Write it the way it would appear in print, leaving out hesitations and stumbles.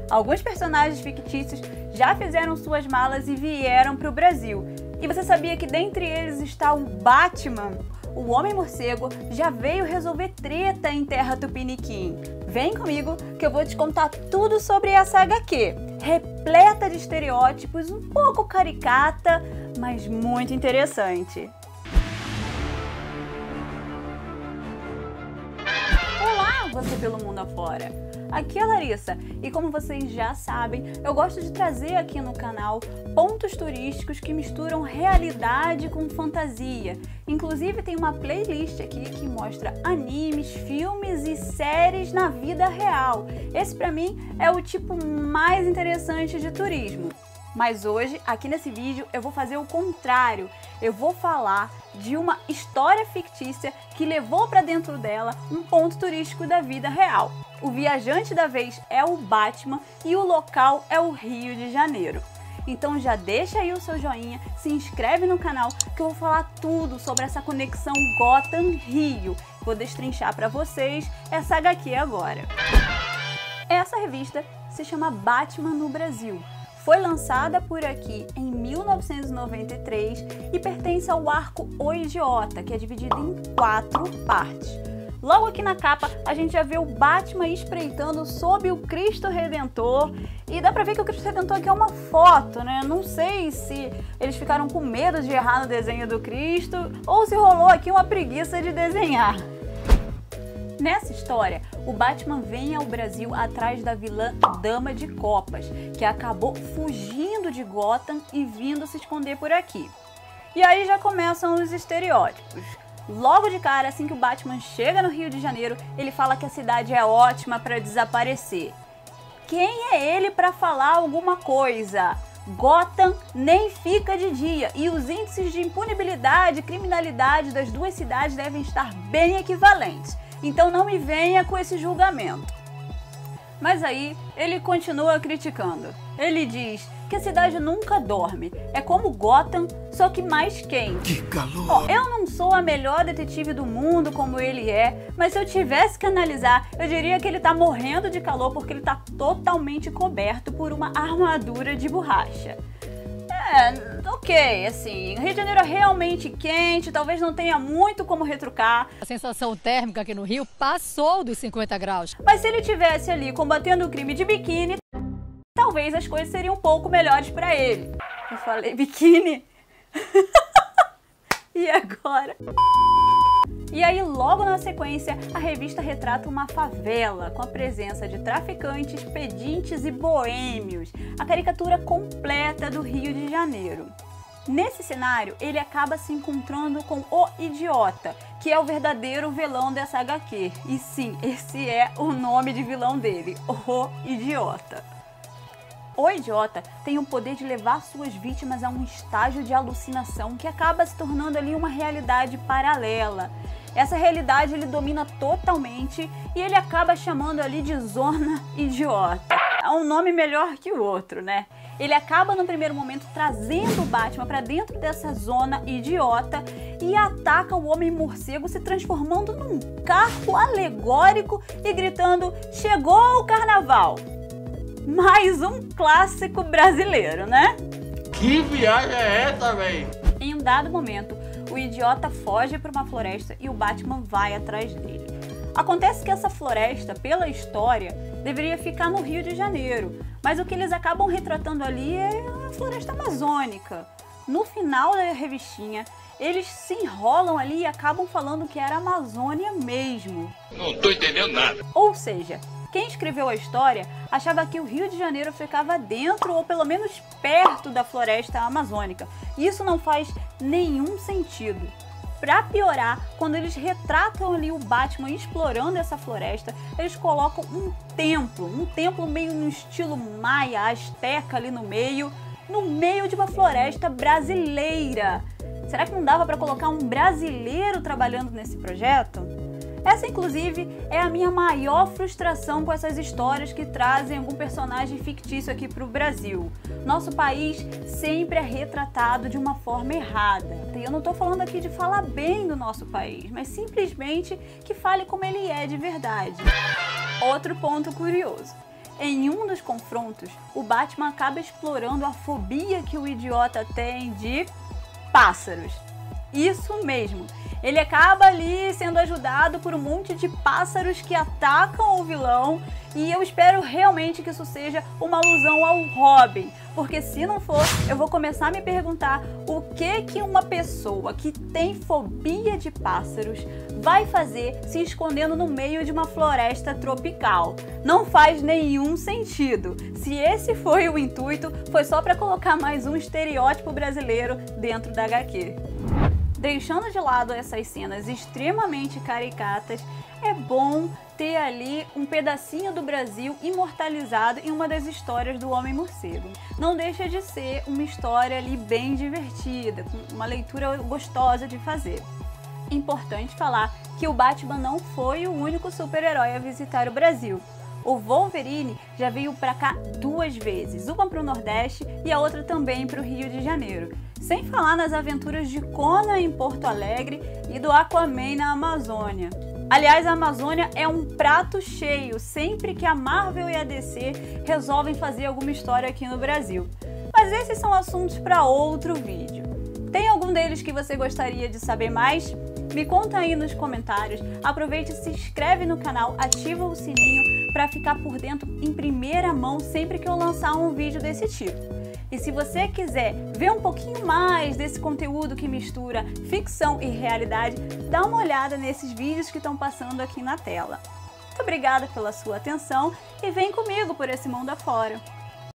Alguns personagens fictícios já fizeram suas malas e vieram para o Brasil. E você sabia que dentre eles está o Batman? O Homem-Morcego já veio resolver treta em Terra Tupiniquim. Vem comigo que eu vou te contar tudo sobre essa HQ, repleta de estereótipos, um pouco caricata, mas muito interessante. Olá, você pelo mundo afora! Aqui é a Larissa e como vocês já sabem, eu gosto de trazer aqui no canal pontos turísticos que misturam realidade com fantasia. Inclusive tem uma playlist aqui que mostra animes, filmes e séries na vida real. Esse pra mim é o tipo mais interessante de turismo. Mas hoje, aqui nesse vídeo, eu vou fazer o contrário. Eu vou falar de uma história fictícia que levou para dentro dela um ponto turístico da vida real. O viajante da vez é o Batman e o local é o Rio de Janeiro. Então já deixa aí o seu joinha, se inscreve no canal que eu vou falar tudo sobre essa conexão Gotham-Rio. Vou destrinchar para vocês essa HQ agora. Essa revista se chama Batman no Brasil. Foi lançada por aqui em 1993 e pertence ao arco O Idiota, que é dividido em 4 partes. Logo aqui na capa, a gente já vê o Batman espreitando sob o Cristo Redentor. E dá pra ver que o Cristo Redentor aqui é uma foto, né? Não sei se eles ficaram com medo de errar no desenho do Cristo ou se rolou aqui uma preguiça de desenhar. Nessa história, o Batman vem ao Brasil atrás da vilã Dama de Copas, que acabou fugindo de Gotham e vindo se esconder por aqui. E aí já começam os estereótipos. Logo de cara, assim que o Batman chega no Rio de Janeiro, ele fala que a cidade é ótima para desaparecer. Quem é ele para falar alguma coisa? Gotham nem fica de dia e os índices de impunibilidade e criminalidade das duas cidades devem estar bem equivalentes. Então não me venha com esse julgamento. Mas aí ele continua criticando. Ele diz que a cidade nunca dorme. É como Gotham, só que mais quente. Que calor! Eu não sou a melhor detetive do mundo como ele é, mas se eu tivesse que analisar, eu diria que ele tá morrendo de calor porque ele tá totalmente coberto por uma armadura de borracha. Ok, assim, o Rio de Janeiro é realmente quente, talvez não tenha muito como retrucar. A sensação térmica aqui no Rio passou dos 50 graus. Mas se ele estivesse ali combatendo o crime de biquíni, talvez as coisas seriam um pouco melhores pra ele. Eu falei biquíni? E agora? E aí, logo na sequência, a revista retrata uma favela com a presença de traficantes, pedintes e boêmios, a caricatura completa do Rio de Janeiro. Nesse cenário, ele acaba se encontrando com o Idiota, que é o verdadeiro vilão dessa HQ. E sim, esse é o nome de vilão dele, o Idiota. O Idiota tem o poder de levar suas vítimas a um estágio de alucinação que acaba se tornando ali uma realidade paralela. Essa realidade ele domina totalmente e ele acaba chamando ali de Zona Idiota. É um nome melhor que o outro, né? Ele acaba no primeiro momento trazendo o Batman para dentro dessa zona idiota e ataca o Homem-Morcego se transformando num carro alegórico e gritando: "Chegou o carnaval!" Mais um clássico brasileiro, né? Que viagem é essa, véi? Em um dado momento, o Idiota foge para uma floresta e o Batman vai atrás dele. Acontece que essa floresta, pela história, deveria ficar no Rio de Janeiro, mas o que eles acabam retratando ali é a floresta amazônica. No final da revistinha, eles se enrolam ali e acabam falando que era a Amazônia mesmo. Não tô entendendo nada. Ou seja, quem escreveu a história achava que o Rio de Janeiro ficava dentro ou pelo menos perto da floresta amazônica. Isso não faz nenhum sentido. Pra piorar, quando eles retratam ali o Batman explorando essa floresta, eles colocam um templo meio no estilo maia, asteca ali no meio de uma floresta brasileira. Será que não dava para colocar um brasileiro trabalhando nesse projeto? Essa, inclusive, é a minha maior frustração com essas histórias que trazem algum personagem fictício aqui para o Brasil. Nosso país sempre é retratado de uma forma errada. E eu não estou falando aqui de falar bem do nosso país, mas simplesmente que fale como ele é de verdade. Outro ponto curioso. Em um dos confrontos, o Batman acaba explorando a fobia que o idiota tem de pássaros. Isso mesmo, ele acaba ali sendo ajudado por um monte de pássaros que atacam o vilão, e eu espero realmente que isso seja uma alusão ao Robin, porque se não for, eu vou começar a me perguntar o que uma pessoa que tem fobia de pássaros vai fazer se escondendo no meio de uma floresta tropical. Não faz nenhum sentido. Se esse foi o intuito, foi só para colocar mais um estereótipo brasileiro dentro da HQ. Deixando de lado essas cenas extremamente caricatas, é bom ter ali um pedacinho do Brasil imortalizado em uma das histórias do Homem-Morcego. Não deixa de ser uma história ali bem divertida, com uma leitura gostosa de fazer. Importante falar que o Batman não foi o único super-herói a visitar o Brasil. O Wolverine já veio para cá 2 vezes, uma para o Nordeste e a outra também para o Rio de Janeiro. Sem falar nas aventuras de Conan em Porto Alegre e do Aquaman na Amazônia. Aliás, a Amazônia é um prato cheio sempre que a Marvel e a DC resolvem fazer alguma história aqui no Brasil. Mas esses são assuntos para outro vídeo. Tem algum deles que você gostaria de saber mais? Me conta aí nos comentários, aproveite e se inscreve no canal, ativa o sininho para ficar por dentro em primeira mão sempre que eu lançar um vídeo desse tipo. E se você quiser ver um pouquinho mais desse conteúdo que mistura ficção e realidade, dá uma olhada nesses vídeos que estão passando aqui na tela. Muito obrigada pela sua atenção e vem comigo por esse mundo afora!